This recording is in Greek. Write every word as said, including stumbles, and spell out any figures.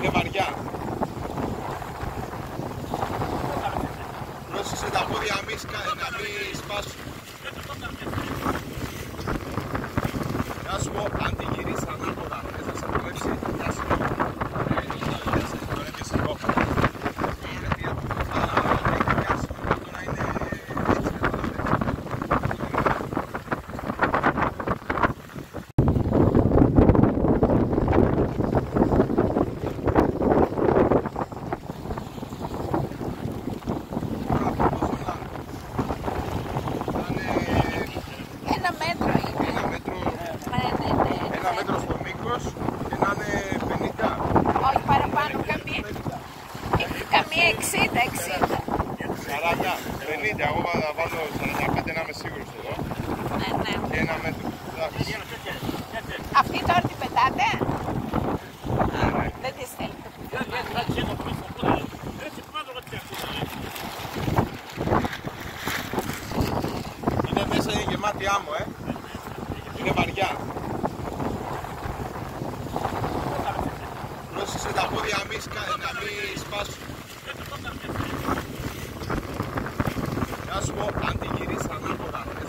Είναι βαριά. Πρόσεξε τα πόδια να μην, να μην σπάσουν. Να σου πω, αν τη γυρίσεις ανάποδα, θες να σε βολέψει, γεια σου. Γεια σου, τον έπιασε εγώ. Γιατί θα έχει πιάσει, τώρα είναι έτσι καταλάβες. Ένα μέτρο είναι. Ένα μέτρο, Ναι, ναι, ναι. ένα μέτρο στο μήκος και να είναι πενήντα. Όχι παραπάνω, καμία, καμία εξήντα, εξήντα. σαράντα, πενήντα, εγώ θα βάλω σαράντα πέντε να είμαι σίγουρος εδώ. Ναι, ναι. Και ένα μέτρο. Εντάξει. Αυτή τώρα την πετάτε? Α, δεν τη θέλετε. Είναι μέσα, είναι γεμάτη άμμο, ε. Είναι βαριά. Πρόσεξε τα πόδια να μην, να μην σπάσουν. Να σου πω, αν τη γυρίσεις ανάποδα,